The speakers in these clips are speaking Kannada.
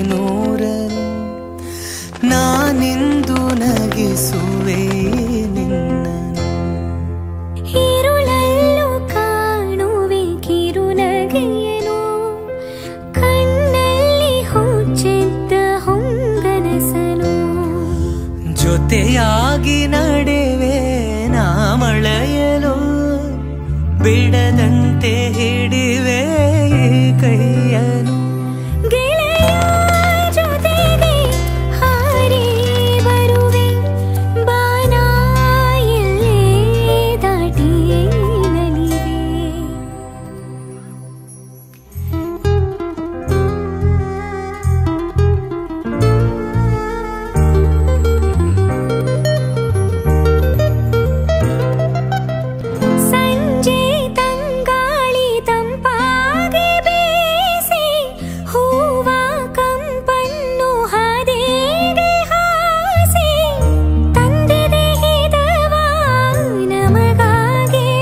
ನೂರನು ನಾನಿಂದು ನಗಿಸುವೆ ನಿನ್ನನು. ഇരുളല്ലു കാണുವೆ ಕಿರುನಗೆಯನು ಕಣ್ಣಲ್ಲಿ ಹುಚ್ಚಿದ್ದ ಹೊಂಗನಸನು. ಜೊತೆಯಾಗಿ ನಡೆವೆ ನಾ ಮಳೆಯಲು ಬಿಡದಂತೆ ಹಿಡಿವೆ ಕೈಯನು. ಗೆಳೆಯ ಜೊತೆಗೆ ಹಾರಿ ಬರುವೆ ಬಾನ ಎಲ್ಲೇ ದಾಟಿ ನಲಿವೆ. ಸಂಜೆ ತಂಗಾಳಿ ತಂಪಾಗಿ ಬೀಸಿ ಹೂವ ಕಂಪನ್ನು ಹಾದಿಗೆ ಹಾಸಿ ತಂದಿದೆ ಹಿತವ ನಮಗಾಗಿ,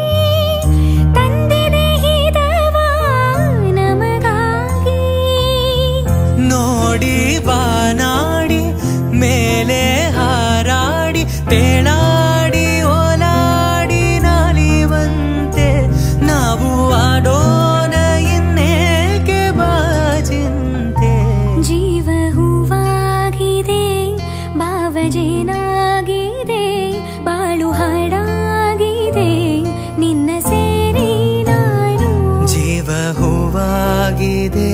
ತಂದಿದೆ ಹಿತವ ನಮಗಾಗಿ. ನೋಡಿ ಬಾನಾಡಿ ಮೇಲೆ ಹಾರಾಡಿ ತೇಲಾಡಿ ಓಲಾಡಿ ನಾಲಿವಂತೆ ನಾವು ಆಡೋಣ ಇನ್ನೇಕೆ ಬಾಜಿಂತೆ. ಜೀವ ಹೂವಾಗಿದೆ ಭಾವಜೇನಾಗಿದೆ ಬಾಳು ಹಾಡಾಗಿದೆ ನಿನ್ನ ಸೇರಿ ನಾನು. ಜೀವ ಹೂವಾಗಿದೆ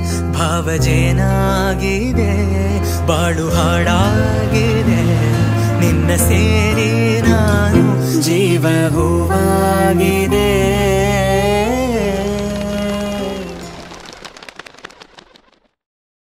ಭಾವಜೇನಾಗಿದೆ ಬಾಳು ಹಾಡಾಗಿದೆ ನಿನ್ನ ಸೇರಿ ನಾನು. ಜೀವ ಹೂವಾಗಿದೆ